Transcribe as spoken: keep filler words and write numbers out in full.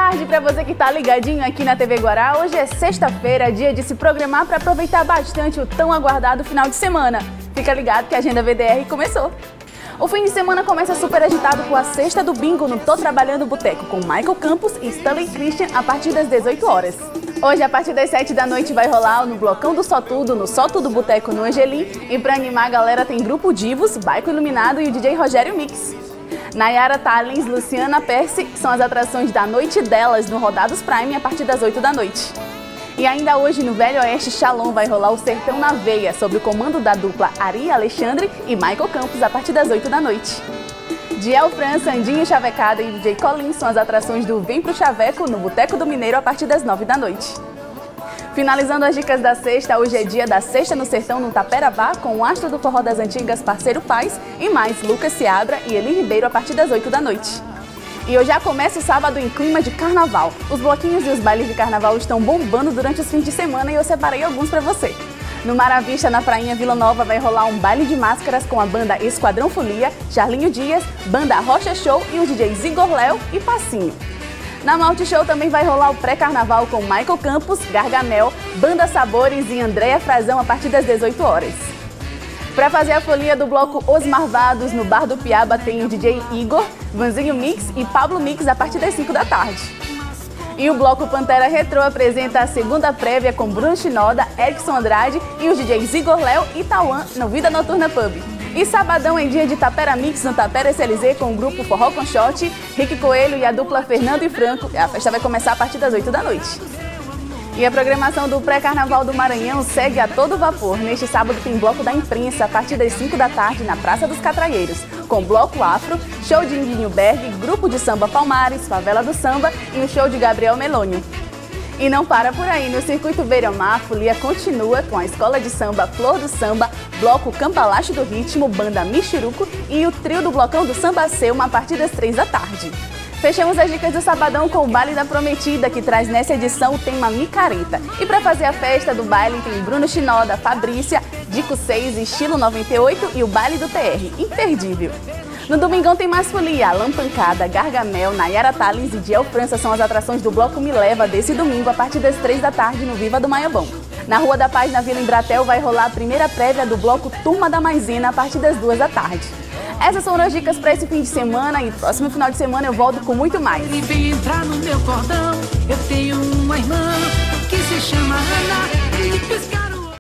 tarde para você que está ligadinho aqui na T V Guará. Hoje é sexta-feira, dia de se programar para aproveitar bastante o tão aguardado final de semana. Fica ligado que a Agenda V D R começou. O fim de semana começa super agitado com a sexta do bingo no Tô Trabalhando Boteco com Michael Campos e Stanley Christian a partir das dezoito horas. Hoje, a partir das sete da noite, vai rolar no Blocão do Só Tudo, no Só Tudo Boteco no Angelim. E para animar a galera tem Grupo Divos, Baico Iluminado e o D J Rogério Mix. Nayara Tallens, Luciana Percy são as atrações da noite delas no Rodados Prime a partir das oito da noite. E ainda hoje no Velho Oeste Shalom vai rolar o Sertão na Veia, sob o comando da dupla Ari Alexandre e Michael Campos a partir das oito da noite. Diel França, Andinho Chavecada e D J Colin são as atrações do Vem Pro Chaveco no Boteco do Mineiro a partir das nove da noite. Finalizando as dicas da sexta, hoje é dia da Sexta no Sertão no Taperabá, com o astro do forró das antigas, Parceiro Paz, e mais Lucas Seabra e Eli Ribeiro a partir das oito da noite. E hoje já começa o sábado em clima de carnaval. Os bloquinhos e os bailes de carnaval estão bombando durante os fins de semana e eu separei alguns para você. No Maravista, na Prainha Vila Nova, vai rolar um baile de máscaras com a banda Esquadrão Folia, Charlinho Dias, banda Rocha Show e os D Js Igor Léo e Passinho. Na Malte Show também vai rolar o pré-carnaval com Michael Campos, Gargamel, Banda Sabores e Andréa Frazão a partir das dezoito horas. Para fazer a folia do bloco Os Marvados, no Bar do Piaba tem o D J Igor, Vanzinho Mix e Pablo Mix a partir das cinco da tarde. E o bloco Pantera Retrô apresenta a segunda prévia com Bruno Shinoda, Erickson Andrade e os D Js Igor Léo e Tauan no Vida Noturna Pub. E sabadão é dia de Tapera Mix no Tapera S L Z com o grupo Forró com Shot, Rick Coelho e a dupla Fernando e Franco. A festa vai começar a partir das oito da noite. E a programação do pré-carnaval do Maranhão segue a todo vapor. Neste sábado tem bloco da imprensa a partir das cinco da tarde na Praça dos Catraieiros, com bloco afro, show de Indinho Berg, grupo de samba Palmares, Favela do Samba e o show de Gabriel Melônio. E não para por aí, no Circuito Beira-Mar, a folia continua com a Escola de Samba Flor do Samba, bloco Campalacho do Ritmo, banda Michuruco e o trio do Blocão do Samba Selma a partir das três da tarde. Fechamos as dicas do sabadão com o Baile da Prometida, que traz nessa edição o tema Micareta. E para fazer a festa do baile tem Bruno Shinoda, Fabrícia, Dico seis, Estilo noventa e oito e o Baile do T R, imperdível. No domingão tem mais folia, Alan Pancada, Gargamel, Nayara Tallens e Diel França são as atrações do Bloco Me Leva desse domingo a partir das três da tarde no Viva do Maiobão. Na Rua da Paz, na Vila Embratel, vai rolar a primeira prévia do Bloco Turma da Maisena a partir das duas da tarde. Essas são as dicas para esse fim de semana e próximo final de semana eu volto com muito mais. Ele vem entrar no meu cordão, eu tenho uma irmã que se chama Ana. Ele pisca